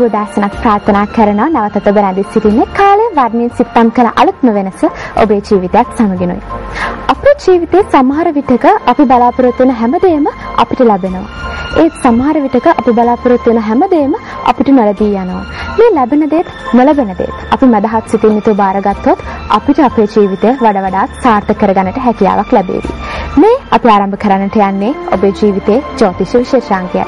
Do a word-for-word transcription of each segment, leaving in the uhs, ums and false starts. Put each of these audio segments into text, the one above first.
සුබෝදෑසනක් ප්‍රාර්ථනා කරනවා. නැවතත් ඔබ රැඳී සිටින්නේ කාලය වර්ණයෙන් සිත්තම් කළ අලුත්ම වෙනස ඔබේ ජීවිතයත් සමගිනුයි. අපේ ජීවිතේ සමහර විටක අපි බලාපොරොත්තු වෙන හැමදේම අපිට ලැබෙනවා. ඒ සමහර විටක අපි බලාපොරොත්තු වෙන හැමදේම අපිට නොලැබී යනවා. මේ ලැබෙන දේත් නොලැබෙන දේත් අපි මදහත් සිතින් යුතුව බාරගත්තොත් අපිට අපේ ජීවිතය වඩා වඩාත් සාර්ථක කරගන්නට හැකියාවක් ලැබේවි. මේ අපි ආරම්භ කරන්නට යන්නේ ඔබේ ජීවිතයේ ජ්‍යොතිෂ විශේෂාංකයයි.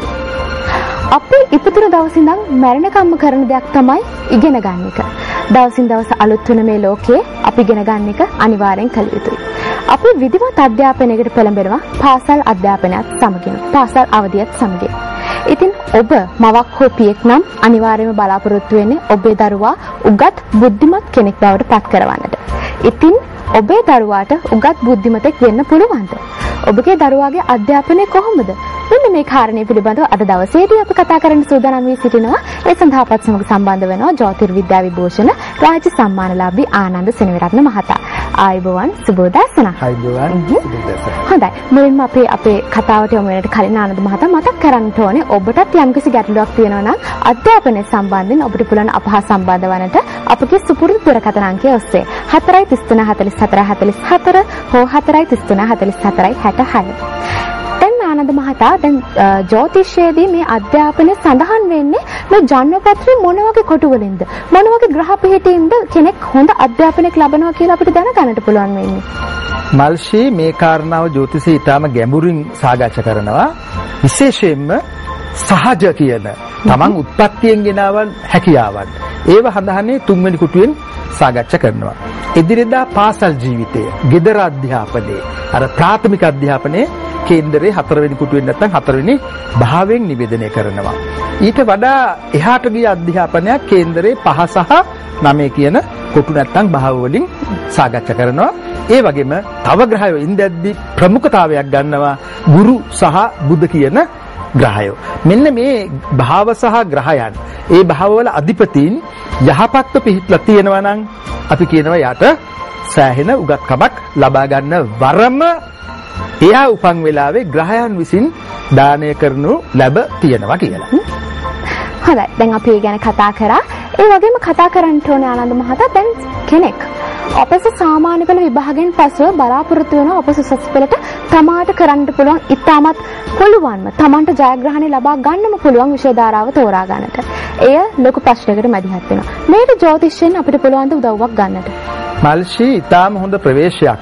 අපි ඉපදුන දවස් ඉඳන් මැරෙනකම්ම කරන දෙයක් තමයි ඉගෙන ගන්න එක. දවසින් දවස අලුත් වෙන මේ ලෝකයේ අපි ඉගෙන ගන්න එක අනිවාර්යෙන් කළ යුතුයි. අපි විධිමත් අධ්‍යාපනයකට පෙළඹෙනවා පාසල් අධ්‍යාපනයත් සමගින්, පාසල් අවධියත් සමගින්. ඉතින් ඔබ මවක් හෝ පියෙක් නම් අනිවාර්යයෙන්ම බලාපොරොත්තු වෙන්නේ ඔබේ දරුවා උගත් බුද්ධිමත් කෙනෙක් බවට පත් කරවන්නට. ඉතින් ඔබේ දරුවාට උගත් බුද්ධිමතෙක් වෙන්න පුළුවන්ද? ඔබගේ දරුවාගේ අධ්‍යාපනය කොහොමද? මෙන්න මේ කාරණේ පිළිබඳව අද දවසේදී අපි කතා කරන්න සූදානම් වී සිටිනවා. ඒ සඳහා අපත් සමග සම්බන්ධ වෙනවා ජ්‍යොතිර්විද්‍යා විභූෂණ රාජ්‍ය සම්මානලාභී ආනන්ද සෙනවිරත්න මහතා. ආයුබෝවන් සුබෝදෑසන. ආයුබෝවන් සුබෝදෑසන. හොඳයි. මුලින්ම අපි අපේ කතාවට යමු වෙනට කලින් ආනන්ද මහතා මතක් කරන්න ඕනේ ඔබටත් යම්කිසි ගැටලුවක් තියෙනවා නම් අධ්‍යාපනය සම්බන්ධයෙන් ඔබට පුළුවන් අපහ සම්බන්ධ වන්නට අපගේ සුපුරුදු දුරකථන අංකය ඔස්සේ හතරයි තිස් තුන හතළිස් හතර හතළිස් හතර හෝ හතරයි තිස් තුන හතළිස් හතරයි හැටහය. ආනන්ද මහතා දැන් ජ්‍යොතිෂයේදී මේ අධ්‍යාපනය සඳහන් වෙන්නේ මේ ජන්මපත්‍රයේ මොන වගේ කොටු වලින්ද මොන වගේ ග්‍රහ පිහිටින්ද කෙනෙක් හොඳ අධ්‍යාපනයක් ලබනවා කියලා අපිට දැනගන්නට පුළුවන් වෙන්නේ. මල්ෂී මේ කාරණාව ජ්‍යොතිෂය ඊටාම ගැඹුරින් සාකච්ඡා කරනවා. විශේෂයෙන්ම සහජ කියන තමන් උත්පත්තියෙන් ගෙනාවන් හැකියාවන් ඒව හඳහන්නේ තුන්වෙනි කුටුවෙන් සාකච්ඡා කරනවා. එදිනෙදා පාසල් ජීවිතය, ගෙදර අධ්‍යාපනය, අර ප්‍රාථමික අධ්‍යාපනයේ කේන්දරේ හතරවෙනි කුටුවෙන් නැත්නම් හතරවෙනි භාවයෙන් නිවේදනය කරනවා. ඊට වඩා එහාට ගිය අධ්‍යාපනයක් කේන්දරේ පහ සහ නවය කියන කොටු නැත්නම් භාව වලින් සාකච්ඡා කරනවා. ඒ වගේම තව ග්‍රහයෝ ඉඳද්දි ප්‍රමුඛතාවයක් ගන්නවා ගුරු සහ බුධ කියන ග්‍රහයෝ. මෙන්න මේ භාව සහ ග්‍රහයන් ඒ භාවවල අධිපතීන් යහපත්ව පිහිටලා තියෙනවා නම් අපි කියනවා යාට සෑහෙන උගත්කමක් ලබා ගන්න වරම එයා උපන් වෙලාවේ ග්‍රහයන් විසින් දානය කරනු ලැබ තියෙනවා කියලා. හොඳයි. දැන් අපි ඒ ගැන කතා කරා. ඒ වගේම කතා කරන්න ඕනේ ආනන්ද මහතා දැන් කෙනෙක් අපස සාමාන්‍ය පෙළ විභාගයෙන් පසුව බලාපොරොත්තු වෙන අපස උසස් පෙළට තමාට කරන්න පුළුවන් ඉතාමත් පුළුවන්ම තමන්ට ජයග්‍රහණය ලබා ගන්නම පුළුවන් විෂය ධාරාව තෝරා ගන්නට. එය ලොකු ප්‍රශ්නයකට මැදිහත් වෙනවා. මේක ජ්‍යොතිෂයෙන් අපිට පුළුවන් ද උදව්වක් ගන්නට? මල්ෂී ඊටාම හොඳ ප්‍රවේශයක්.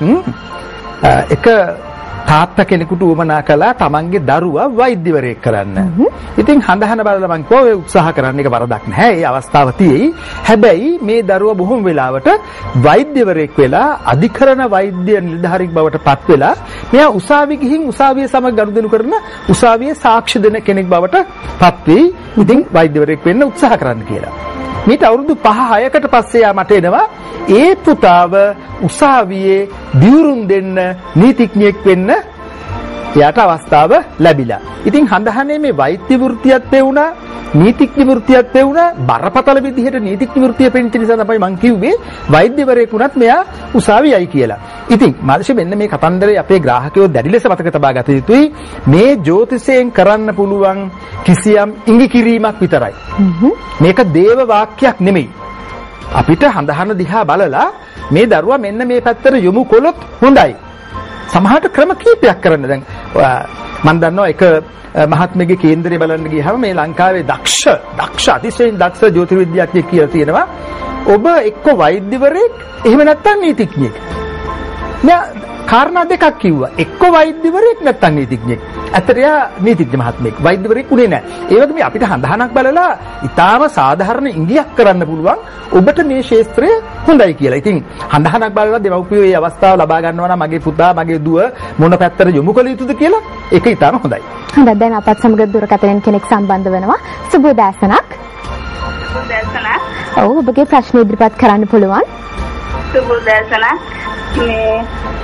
එක තාත්තා කෙනෙකුට උවමනා කළා තමන්ගේ දරුවා වෛද්‍යවරයෙක් කරන්න. ඉතින් හඳහන බලලා මං කිව්වා ඔය උත්සාහ කරන්න එක වරදක් නැහැ. ඒ අවස්ථාව තියෙයි. හැබැයි මේ දරුවා බොහොම වෙලාවට වෛද්‍යවරයෙක් වෙලා අධිකරණ වෛද්‍ය නිලධාරියෙක් බවට පත් වෙලා මෙයා උසාවිය ගිහින් උසාවිය සමග ගනුදෙනු කරන උසාවියේ සාක්ෂි දෙන කෙනෙක් බවට පත් වෙයි. ඉතින් වෛද්‍යවරයෙක් වෙන්න උත්සාහ කරන්න කියලා. මීට අවුරුදු පහ හයකට පස්සේ යා මට එනවා ඒ පුතාව උසාවියේ දියුරුම් දෙන්න නීතිඥයෙක් වෙන්න එයාට අවස්ථාව ලැබිලා. ඉතින් හඳහනේ මේ වෛද්‍ය වෘත්තියත් වුණා, නීතිඥ වෘත්තියත් වුණා, බරපතල විදිහට නීතිඥ වෘත්තිය පෙන්ච නිසා තමයි මං කිව්වේ වෛද්‍යවරයෙක් වුණත් මෙයා උසාවියයි කියලා. ඉතින් මාර්ෂි මෙන්න මේ කතන්දරේ අපේ ග්‍රාහකයෝ දැඩි ලෙස මතක තබා ගත යුතුයි. මේ ජ්‍යොතිෂයෙන් කරන්න පුළුවන් කිසියම් ඉඟි කිරීමක් විතරයි. මේක දේව වාක්‍යයක් නෙමෙයි. අපිට හඳහන දිහා බලලා මේ දරුවා මෙන්න මේ පැත්තට යොමු කළොත් හොඳයි. සමහරට ක්‍රම කීපයක් කරන්න. දැන් මම දන්නවා එක මහත්මයාගේ කේන්දරේ බලන්න ගියාම මේ ලංකාවේ දක්ෂ දක්ෂ අතිශයින් දක්ෂ ජ්‍යොතිර්විද්‍යාඥයෙක් කියලා තියෙනවා. ඔබ එක්ක වෛද්‍යවරයෙක් එහෙම නැත්නම් නීතිඥයෙක්. මෙයා කාරණා දෙකක් කිව්වා. එක්ක වෛද්‍යවරයෙක් නැත්නම් නීතිඥයෙක්. ඇත්තට එයා නීතිඥ මහත්මයෙක් වෛද්‍යවරයෙක් උනේ නැහැ. ඒ වගේම අපිට හඳහනක් බලලා ඊටාම සාධාරණ ඉඟියක් කරන්න පුළුවන් ඔබට මේ ක්ෂේත්‍රය හොඳයි කියලා. ඉතින් හඳහනක් බලලා දෙමව්පියෝ මේ අවස්ථාව ලබා ගන්නවා නම් මගේ පුතා මගේ දුව මොන පැත්තට යොමු කළ යුතුද කියලා ඒක ඊටාම හොඳයි. හොඳයි. දැන් අපත් සමග දුරකථනයෙන් කෙනෙක් සම්බන්ධ වෙනවා. සුබෝදෑසනක්. සුබෝදෑසනක්. ඔව් ඔබගේ ප්‍රශ්න ඉදිරිපත් කරන්න පුළුවන්. සුබෝදෑසනක්. මේ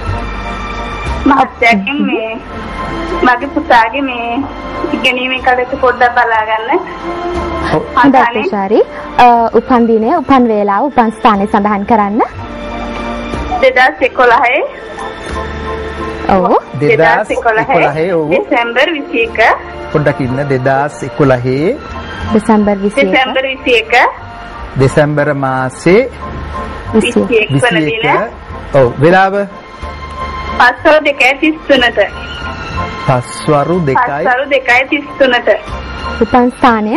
මහත්යෙන් මේ මගේ පුතාගේ මේ ඉගෙනීමේ කටයුතු පොඩ්ඩක් බලා ගන්න. හොඳයි ශාරි. උපන් දිනය, උපන් වේලාව, උපන් ස්ථානය සඳහන් කරන්න. දෙදාස් එකොළහේ ඔව් දෙදාස් එකොළහේ ඔව් දෙසැම්බර් විසි එක පොඩ්ඩක් ඉන්න දෙදාස් එකොළහේ දෙසැම්බර් විසි එක. දෙසැම්බර් විසි එක. දෙසැම්බර් මාසේ විසි එක් වන දින. ඔව් වෙලාව පස්වරු දෙකයි තිස් තුනට. පස්වරු දෙකයි පස්වරු දෙකයි තිස් තුනට. උපන් ස්ථානය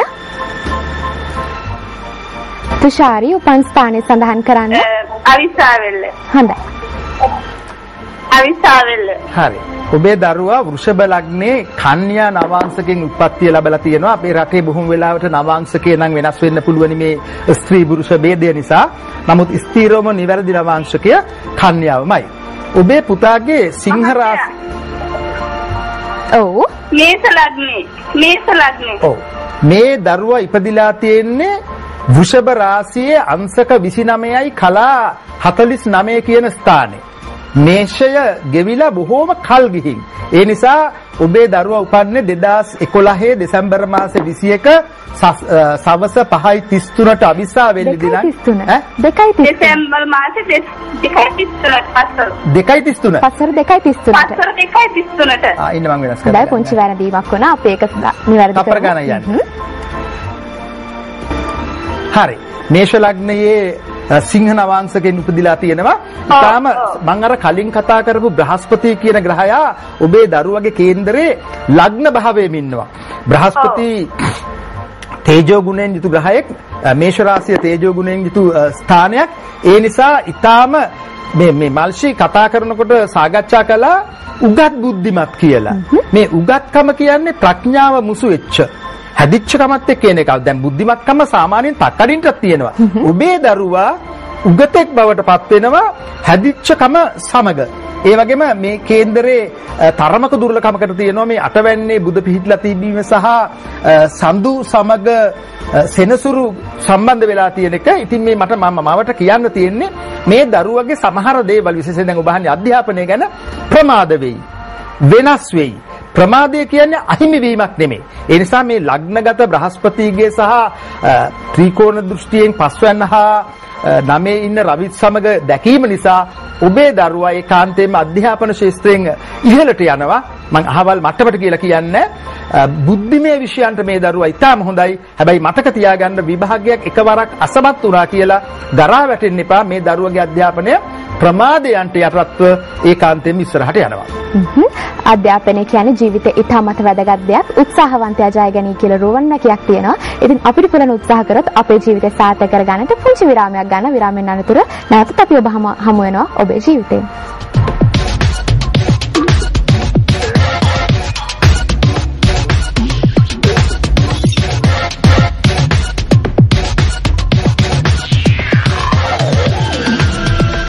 තුෂාරි උපන් ස්ථානය සඳහන් කරන්න. අවිසාවෙල්ල. හොඳයි. අවිසාවෙල්ල. හරි. ඔබේ දරුවා වෘෂභ ලග්නේ කන්‍යා නවාංශකෙන් උත්පත්තිය ලැබලා තියෙනවා. අපේ රටේ බොහොම වෙලාවට නවාංශකේ නම් වෙනස් වෙන්න පුළුවන් මේ ස්ත්‍රී පුරුෂ ભેදය නිසා. නමුත් ස්ථීරවම නිවැරදි නවාංශකය කන්‍යාවමයි. ඔබේ පුතාගේ සිංහ රාශි ඔව් මේස ලග්නේ. මේස ලග්නේ. ඔව් මේ දරුවා ඉපදිලා තියෙන්නේ වෘෂභ රාශියේ අංශක විසිනමයයි කලා හතළිස් නවය කියන ස්ථානේ. මේෂය ගෙවිලා බොහෝම කල් ගිහින්. ඒ නිසා ඔබේ දරුවා උපන්නේ දෙදාස් එකොළහේ දෙසැම්බර් මාසේ විසි එක සවස පහයි තිස් තුනට අවිස්සාවෙල්ලි දිනයි. ඈ දෙකයි තිස් තුන. දෙසැම්බර් මාසේ දෙකයි තිස් තුනට පස්වරු. දෙකයි තිස් තුන. පස්වරු දෙකයි තිස් තුනට. පස්වරු දෙකයි තිස් තුනට. ආ ඉන්න මම වෙනස් කරලා. දැන් පුංචි වැරදීමක් වුණා. අපි ඒක නිවැරදි අපර ගණන් යන්නේ. හරි. මේෂ ලග්නයේ සිංහ නවාංශකෙන් උපදිලා තියෙනවා. ඊටාම මම අර කලින් කතා කරපු බ්‍රහස්පති කියන ග්‍රහයා ඔබේ දරුවගේ කේන්දරේ ලග්න භාවයෙන් ඉන්නවා. බ්‍රහස්පති තේජෝ ගුණයෙන් යුතු ග්‍රහයෙක්, මේෂ රාශිය තේජෝ ගුණයෙන් යුතු ස්ථානයක්. ඒ නිසා ඊටාම මේ මේ මල්ෂි කතා කරනකොට සාකච්ඡා කළා උගත් බුද්ධිමත් කියලා. මේ උගත්කම කියන්නේ ප්‍රඥාව මුසු වෙච්ච හැදිච්ච කමත් එක්ක කියන එක. දැන් බුද්ධිමත්කම සාමාන්‍යයෙන් තක්කඩින්ටත් තියෙනවා. ඔබේ දරුවා උගතෙක් බවට පත් වෙනවා හැදිච්ච කම සමග. ඒ වගේම මේ කේන්දරේ තරමක දුර්ලභකමකට තියෙනවා මේ අටවැන්නේ බුද පිහිටලා තිබීම සහ සඳු සමග සෙනසුරු සම්බන්ධ වෙලා තියෙන එක. ඉතින් මේ මට මම මවට කියන්න තියෙන්නේ මේ දරුවගේ සමහර දේවල් විශේෂයෙන් දැන් ඔබ අහන්නේ අධ්‍යාපනය ගැන ප්‍රමාද වෙයි. වෙනස් වෙයි. ප්‍රමාදය කියන්නේ අහිමි වීමක් නෙමෙයි. ඒ නිසා මේ ලග්නගත බ්‍රහස්පතිගේ සහ ත්‍රිකෝණ දෘෂ්ටියෙන් පස්වැන්න හා නමේ ඉන්න රවිත් සමග දැකීම නිසා ඔබේ දරුවා ඒකාන්තයෙන්ම අධ්‍යාපන ශාස්ත්‍රයෙන් ඉහළට යනවා. මම අහවල් මට්ටමට කියලා කියන්නේ බුද්ධිමය විෂයන්ට මේ දරුවා ඉතාම හොඳයි. හැබැයි මතක තියාගන්න විභාගයක් එකවරක් අසමත් වුණා කියලා දරා වැටෙන්න එපා. මේ දරුවගේ අධ්‍යාපනය ප්‍රමාදයන්ට යටත්ව ඒකාන්තයෙන්ම ඉස්සරහට යනවා. අධ්‍යාපනය කියන්නේ ජීවිතේ ඉතාමත් වැදගත් දෙයක්. උත්සාහවන්තයා ජය ගනී කියලා රෝවන්නකයක් තියෙනවා. ඉතින් අපිට පුළුවන් උත්සාහ කරොත් අපේ ජීවිතය සාර්ථක කරගන්නට පුංචි විරාමයක් ගන්න. විරාමයෙන් අනතුරු නැවතත් අපි ඔබ හමු වෙනවා ඔබේ ජීවිතේ.